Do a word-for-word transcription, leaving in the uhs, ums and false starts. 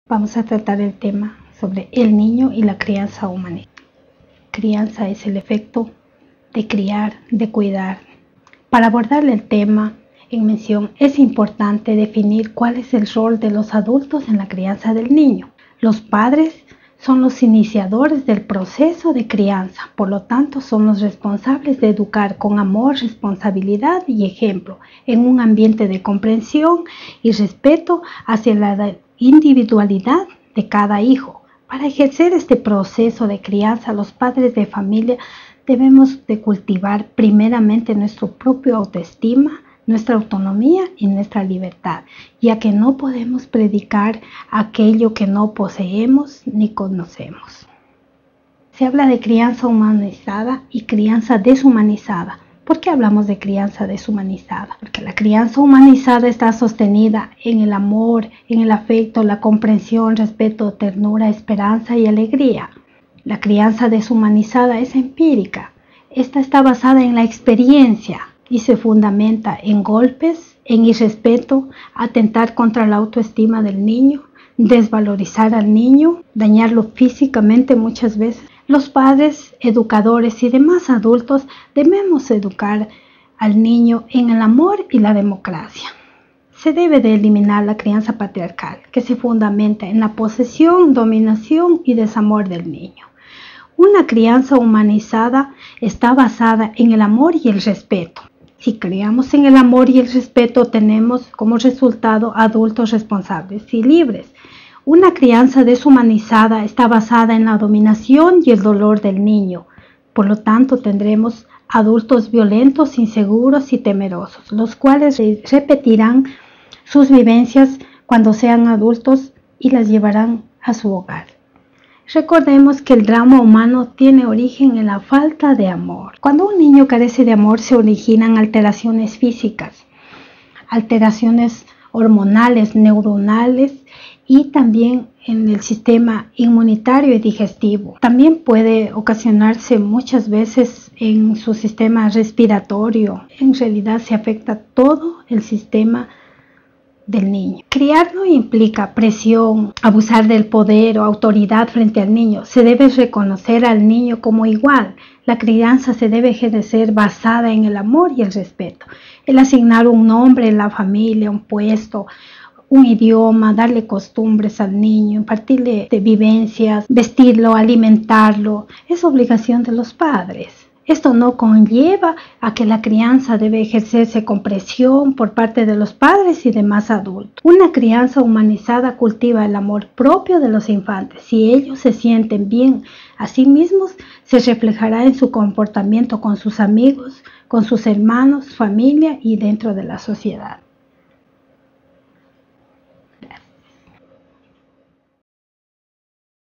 Vamos a tratar el tema sobre el niño y la crianza humana. Crianza es el efecto de criar, de cuidar. Para abordar el tema en mención es importante definir cuál es el rol de los adultos en la crianza del niño. Los padres son los iniciadores del proceso de crianza, por lo tanto son los responsables de educar con amor, responsabilidad y ejemplo, en un ambiente de comprensión y respeto hacia la individualidad de cada hijo. Para ejercer este proceso de crianza, los padres de familia debemos de cultivar primeramente nuestra propia autoestima, nuestra autonomía y nuestra libertad, ya que no podemos predicar aquello que no poseemos ni conocemos. Se habla de crianza humanizada y crianza deshumanizada. ¿Por qué hablamos de crianza deshumanizada? Porque la crianza humanizada está sostenida en el amor, en el afecto, la comprensión, respeto, ternura, esperanza y alegría. La crianza deshumanizada es empírica. Esta está basada en la experiencia y se fundamenta en golpes, en irrespeto, atentar contra la autoestima del niño, desvalorizar al niño, dañarlo físicamente muchas veces. Los padres, educadores y demás adultos debemos educar al niño en el amor y la democracia. Se debe de eliminar la crianza patriarcal, que se fundamenta en la posesión, dominación y desamor del niño. Una crianza humanizada está basada en el amor y el respeto. Si criamos en el amor y el respeto, tenemos como resultado adultos responsables y libres. Una crianza deshumanizada está basada en la dominación y el dolor del niño. Por lo tanto, tendremos adultos violentos, inseguros y temerosos, los cuales repetirán sus vivencias cuando sean adultos y las llevarán a su hogar. Recordemos que el drama humano tiene origen en la falta de amor. Cuando un niño carece de amor se originan alteraciones físicas, alteraciones hormonales, neuronales y también en el sistema inmunitario y digestivo. También puede ocasionarse muchas veces en su sistema respiratorio. En realidad se afecta todo el sistema del niño. Criar no implica presión, abusar del poder o autoridad frente al niño. Se debe reconocer al niño como igual. La crianza se debe ejercer basada en el amor y el respeto. El asignar un nombre en la familia, un puesto, un idioma, darle costumbres al niño, impartirle de vivencias, vestirlo, alimentarlo, es obligación de los padres. Esto no conlleva a que la crianza debe ejercerse con presión por parte de los padres y demás adultos. Una crianza humanizada cultiva el amor propio de los infantes. Si ellos se sienten bien a sí mismos, se reflejará en su comportamiento con sus amigos, con sus hermanos, familia y dentro de la sociedad.